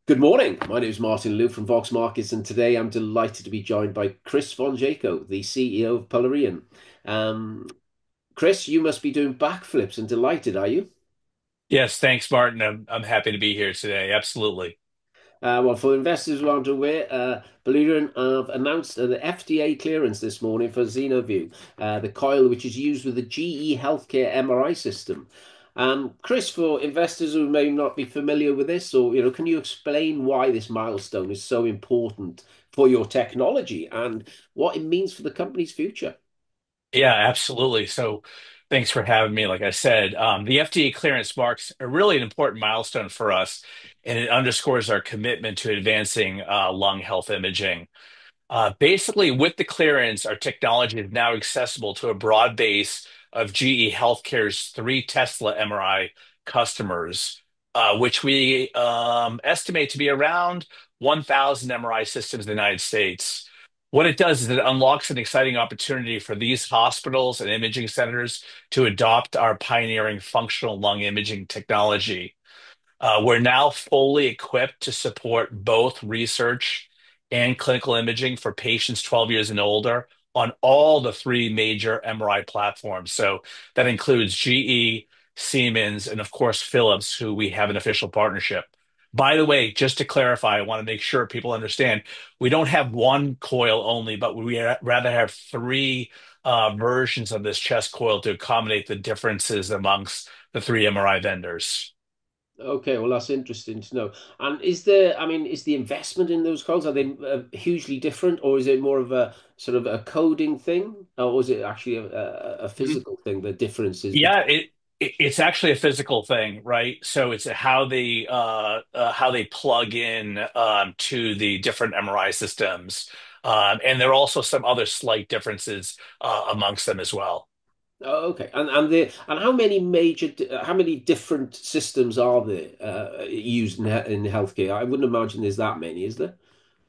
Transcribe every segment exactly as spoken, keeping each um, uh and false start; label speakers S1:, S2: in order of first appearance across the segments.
S1: Good morning. My name is Martin Liu from Vox Markets, and today I'm delighted to be joined by Chris von Jaco, the C E O of Polarian. Um, Chris, you must be doing backflips and delighted, are you?
S2: Yes, thanks, Martin. I'm I'm happy to be here today. Absolutely.
S1: Uh, well, for investors who aren't aware, uh, Polarian have announced an F D A clearance this morning for XenoView, uh, the coil which is used with the G E Healthcare M R I system. Um, Chris, for investors who may not be familiar with this, or you know, can you explain why this milestone is so important for your technology and what it means for the company's future?
S2: Yeah, absolutely. So thanks for having me. Like I said, um, the F D A clearance marks a really an important milestone for us, and it underscores our commitment to advancing uh, lung health imaging. Uh, basically, with the clearance, our technology is now accessible to a broad base of G E Healthcare's three Tesla M R I customers, uh, which we um, estimate to be around one thousand M R I systems in the United States. What it does is it unlocks an exciting opportunity for these hospitals and imaging centers to adopt our pioneering functional lung imaging technology. Uh, we're now fully equipped to support both research and clinical imaging for patients twelve years and older on all the three major M R I platforms. So that includes G E, Siemens, and of course, Philips, who we have an official partnership. By the way, just to clarify, I want to make sure people understand we don't have one coil only, but we ra- rather have three uh, versions of this chest coil to accommodate the differences amongst the three M R I vendors.
S1: Okay, well, that's interesting to know. And is there, I mean, is the investment in those coils, are they uh, hugely different, or is it more of a sort of a coding thing, or is it actually a, a, a physical thing, the differences
S2: Yeah,
S1: between?
S2: it, it it's actually a physical thing, right? So it's how they uh, uh how they plug in um to the different M R I systems. Um, and there are also some other slight differences uh, amongst them as well.
S1: Oh, okay. And and the and how many major, di- how many different systems are there uh, used in he- in healthcare? I wouldn't imagine there's that many, is there?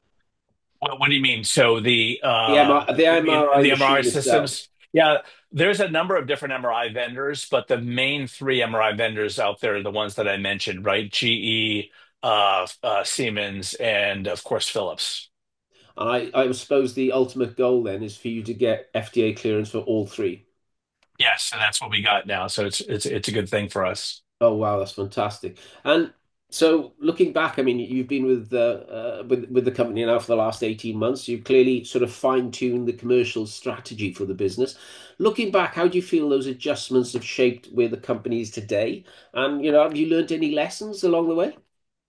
S2: What, what do you mean? So the
S1: The
S2: uh
S1: M R, the
S2: you mean
S1: M R I
S2: the M R I
S1: machine itself.
S2: systems? Yeah, there's a number of different M R I vendors, but the main three M R I vendors out there are the ones that I mentioned, right? G E, uh, uh, Siemens, and of course Philips.
S1: And I, I suppose the ultimate goal then is for you to get F D A clearance for all three.
S2: Yes, and that's what we got now. So it's it's it's a good thing for us.
S1: Oh wow, that's fantastic. And so looking back, I mean, you've been with the uh, with with the company now for the last eighteen months. You've clearly sort of fine-tuned the commercial strategy for the business. Looking back, how do you feel those adjustments have shaped where the company is today? And you know, have you learned any lessons along the way?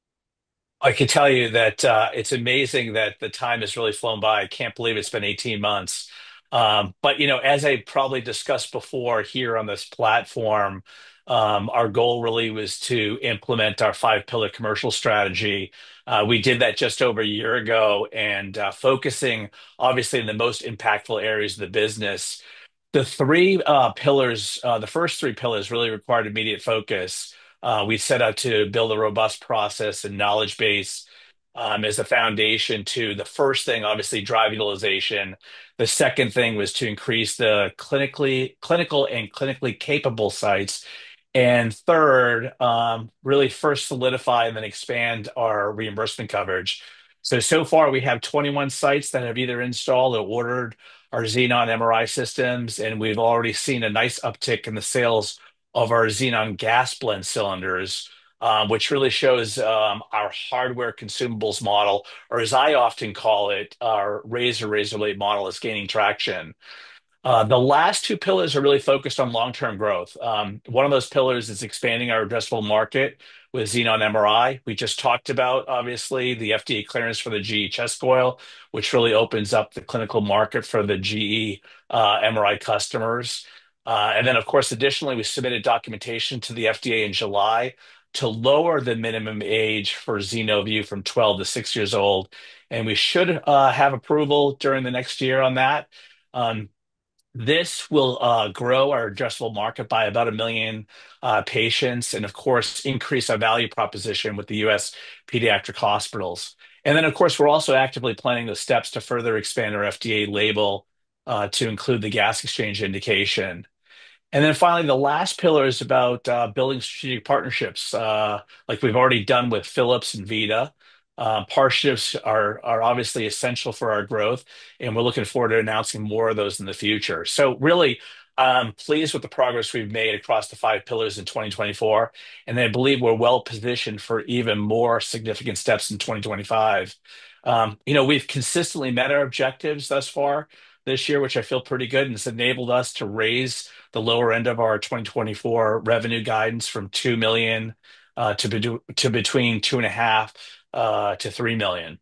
S2: I can tell you that uh, it's amazing that the time has really flown by. I can't believe it's been eighteen months. Um, but you know, as I probably discussed before here on this platform, um, our goal really was to implement our five pillar commercial strategy. Uh, we did that just over a year ago, and uh, focusing obviously in the most impactful areas of the business. The three uh, pillars, uh, the first three pillars really required immediate focus. Uh, we set out to build a robust process and knowledge base um, as a foundation to the first thing, obviously, drive utilization. The second thing was to increase the clinically, clinical and clinically capable sites. And third, um, really first solidify and then expand our reimbursement coverage. So, so far we have twenty-one sites that have either installed or ordered our Xenon M R I systems, and we've already seen a nice uptick in the sales of our Xenon gas blend cylinders, um, which really shows um, our hardware consumables model, or as I often call it, our razor razor blade model is gaining traction. Uh, the last two pillars are really focused on long-term growth. Um, one of those pillars is expanding our addressable market with Xenon M R I. We just talked about, obviously, the F D A clearance for the G E chest coil, which really opens up the clinical market for the G E uh, M R I customers. Uh, and then, of course, additionally, we submitted documentation to the F D A in July to lower the minimum age for XenoView from twelve to six years old. And we should uh, have approval during the next year on that. Um, this will uh, grow our addressable market by about a million uh, patients, and of course, increase our value proposition with the U S pediatric hospitals. And then, of course, we're also actively planning the steps to further expand our F D A label uh, to include the gas exchange indication. And then finally, the last pillar is about uh, building strategic partnerships, uh, like we've already done with Philips and Vita. Uh, partnerships are are obviously essential for our growth, and we're looking forward to announcing more of those in the future. So really, I'm pleased with the progress we've made across the five pillars in twenty twenty-four, and I believe we're well positioned for even more significant steps in twenty twenty-five. Um, you know, we've consistently met our objectives thus far this year, which I feel pretty good, and it's enabled us to raise the lower end of our twenty twenty-four revenue guidance from two million uh, to, be, to between two and a half uh, to three million.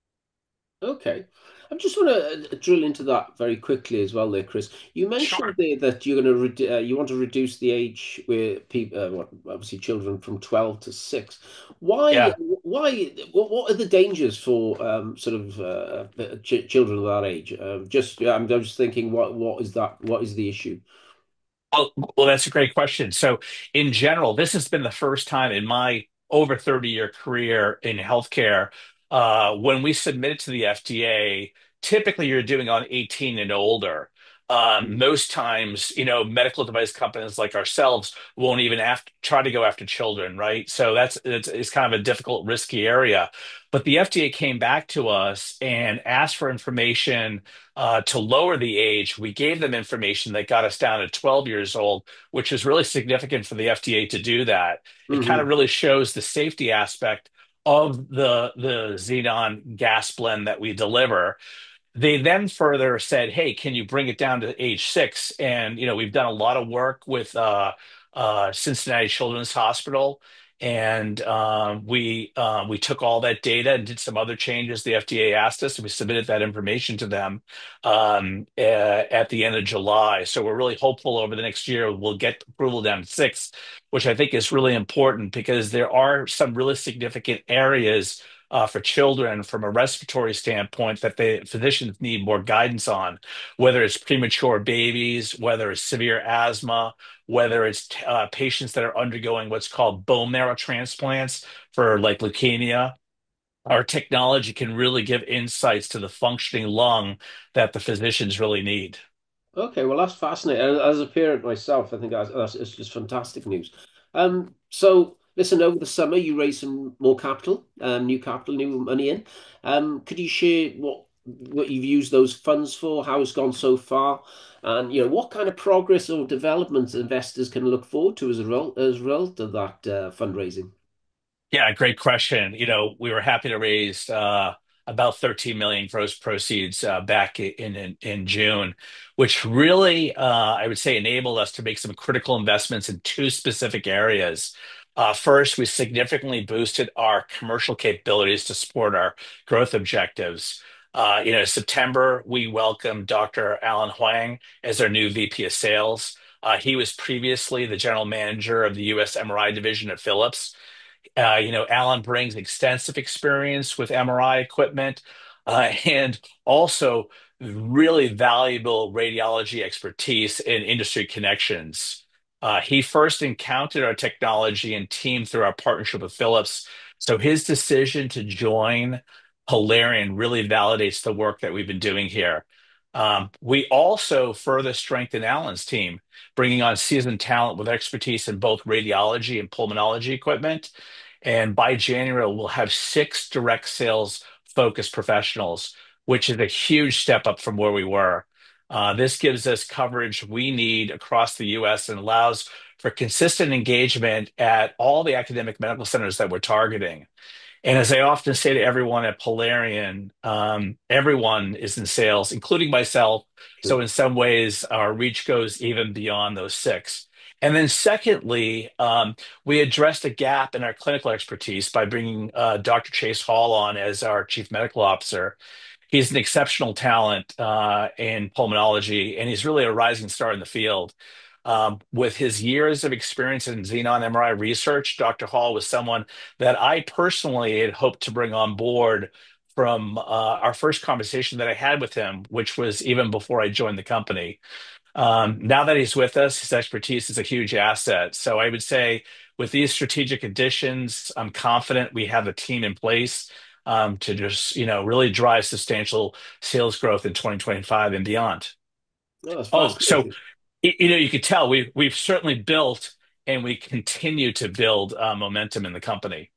S1: Okay. I just want to drill into that very quickly as well there, Chris. You mentioned
S2: Sure.
S1: there that you're going to uh, you want to reduce the age where people, uh, what, obviously children from twelve to six. Why,
S2: Yeah.
S1: why, what, what are the dangers for um, sort of uh, uh, ch children of that age? Uh, just, yeah, I'm just thinking, what, what is that? What is the issue?
S2: Well, well, that's a great question. So, in general, this has been the first time in my over thirty year career in healthcare uh, when we submit it to the F D A. Typically, you're doing on eighteen and older. Um, most times, you know, medical device companies like ourselves won't even have to try to go after children, right? So that's it's, it's kind of a difficult, risky area. But the F D A came back to us and asked for information uh, to lower the age. We gave them information that got us down to twelve years old, which is really significant for the F D A to do that. It kind of
S1: Hmm.
S2: really shows the safety aspect of the the xenon gas blend that we deliver. They then further said, "Hey, can you bring it down to age six?" And you know, we've done a lot of work with uh, uh, Cincinnati Children's Hospital, and um, we um, we took all that data and did some other changes the F D A asked us, and we submitted that information to them um, uh, at the end of July. So we're really hopeful over the next year we'll get approval down to six, which I think is really important because there are some really significant areas uh, for children from a respiratory standpoint that the physicians need more guidance on, whether it's premature babies, whether it's severe asthma, whether it's uh, patients that are undergoing what's called bone marrow transplants for like leukemia. Our technology can really give insights to the functioning lung that the physicians really need.
S1: Okay, well, that's fascinating. And as a parent myself, I think that's, that's it's just fantastic news. Um, so listen, over the summer you raised some more capital, um, new capital, new money in. Um, could you share what what you've used those funds for, how it's gone so far, and you know what kind of progress or developments investors can look forward to as a result as a result of that uh, fundraising?
S2: Yeah, great question. You know, we were happy to raise uh, about thirteen million gross proceeds uh, back in, in in June, which really, uh, I would say, enabled us to make some critical investments in two specific areas. Uh, first, we significantly boosted our commercial capabilities to support our growth objectives. Uh, you know, September, we welcomed Doctor Alan Huang as our new V P of Sales. Uh, he was previously the general manager of the U S M R I division at Philips. Uh, you know, Alan brings extensive experience with M R I equipment uh, and also really valuable radiology expertise and industry connections. Uh, he first encountered our technology and team through our partnership with Philips. So his decision to join Polarian really validates the work that we've been doing here. Um, we also further strengthen Alan's team, bringing on seasoned talent with expertise in both radiology and pulmonology equipment. And by January, we'll have six direct sales focused professionals, which is a huge step up from where we were. Uh, this gives us coverage we need across the U S and allows for consistent engagement at all the academic medical centers that we're targeting. And as I often say to everyone at Polarian, um, everyone is in sales, including myself. So in some ways, our reach goes even beyond those six. And then secondly, um, we addressed a gap in our clinical expertise by bringing uh, Doctor Chase Hall on as our chief medical officer. He's an exceptional talent uh, in pulmonology, and he's really a rising star in the field. Um, with his years of experience in xenon M R I research, Doctor Hall was someone that I personally had hoped to bring on board from uh, our first conversation that I had with him, which was even before I joined the company. Um, now that he's with us, his expertise is a huge asset. So I would say with these strategic additions, I'm confident we have a team in place um, to just, you know, really drive substantial sales growth in twenty twenty-five and beyond.
S1: Oh, that's
S2: Oh, so
S1: fascinating.
S2: y- you know, you could tell we we've certainly built and we continue to build uh, momentum in the company.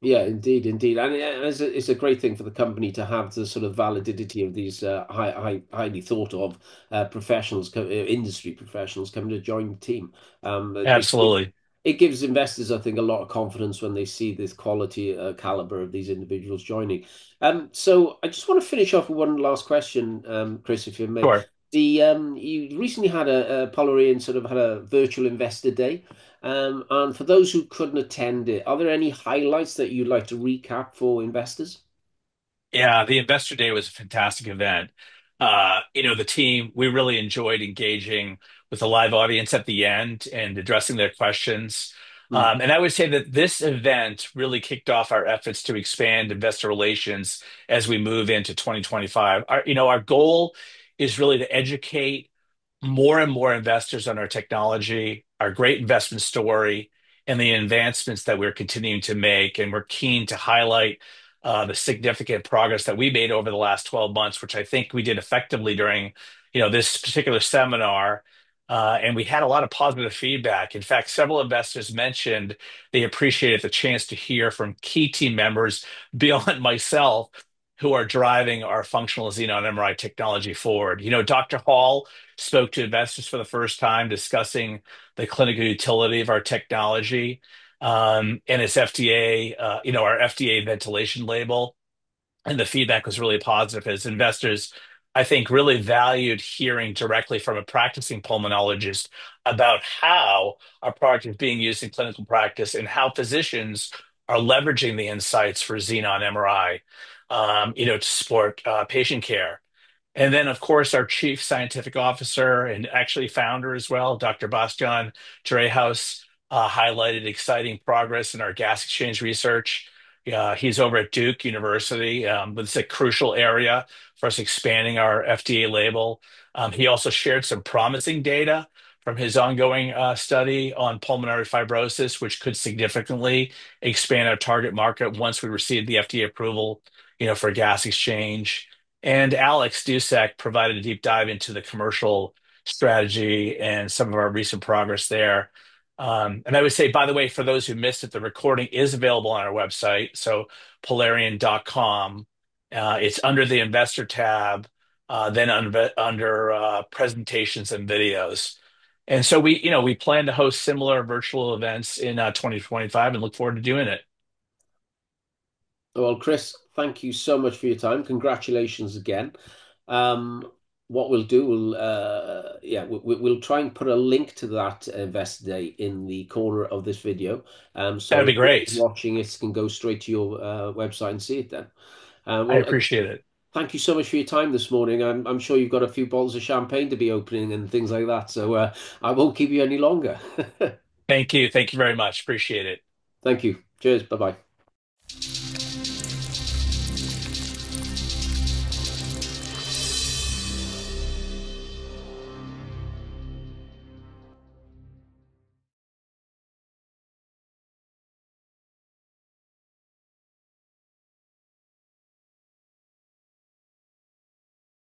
S1: Yeah, indeed, indeed, and it- it's a, it's a great thing for the company to have the sort of validity of these uh, high, high, highly thought of uh, professionals, co- uh, industry professionals coming to join the team. Um, it, it
S2: Absolutely.
S1: it gives investors, I think, a lot of confidence when they see this quality uh, caliber of these individuals joining. Um, so I just want to finish off with one last question, um, Chris, if you may.
S2: Sure.
S1: The um, you recently had a, a Polarian sort of had a virtual investor day. Um, and for those who couldn't attend it, are there any highlights that you'd like to recap for investors?
S2: Yeah, the Investor Day was a fantastic event. Uh, you know, the team, we really enjoyed engaging with the live audience at the end and addressing their questions.
S1: Hmm.
S2: Um, and I would say that this event really kicked off our efforts to expand investor relations as we move into twenty twenty-five. Our, you know, our goal is really to educate more and more investors on our technology, our great investment story, and the advancements that we're continuing to make. And we're keen to highlight uh, the significant progress that we made over the last twelve months, which I think we did effectively during, you know, this particular seminar. Uh, and we had a lot of positive feedback. In fact, several investors mentioned they appreciated the chance to hear from key team members beyond myself who are driving our functional xenon M R I technology forward. You know, Doctor Hall spoke to investors for the first time discussing the clinical utility of our technology um, and its F D A, uh, you know, our F D A ventilation label. And the feedback was really positive as investors, I think, really valued hearing directly from a practicing pulmonologist about how our product is being used in clinical practice and how physicians are leveraging the insights for Xenon M R I, um, you know, to support uh, patient care. And then, of course, our chief scientific officer and actually founder as well, Doctor Bastian Dreyhaus, uh, highlighted exciting progress in our gas exchange research. Uh, he's over at Duke University, um, but it's a crucial area for us expanding our F D A label. Um, he also shared some promising data from his ongoing uh, study on pulmonary fibrosis, which could significantly expand our target market once we receive the F D A approval, you know, for gas exchange. And Alex Dusek provided a deep dive into the commercial strategy and some of our recent progress there. Um, and I would say, by the way, for those who missed it, the recording is available on our website. So polarian dot com. Uh, it's under the investor tab, uh, then under, under uh, presentations and videos. And so we, you know, we plan to host similar virtual events in uh, twenty twenty-five and look forward to doing it.
S1: Well, Chris, thank you so much for your time. Congratulations again. Um, what we'll do, we'll uh, yeah, we, we- we'll try and put a link to that Investor Day in the corner of this video. Um, so
S2: That'd be
S1: anyone
S2: great.
S1: watching it can go straight to your uh, website and see it then. Uh,
S2: I
S1: well, uh,
S2: appreciate it.
S1: thank you so much for your time this morning. I'm, I'm sure you've got a few bottles of champagne to be opening and things like that. So uh, I won't keep you any longer.
S2: Thank you. Thank you very much. Appreciate it.
S1: Thank you. Cheers. Bye bye.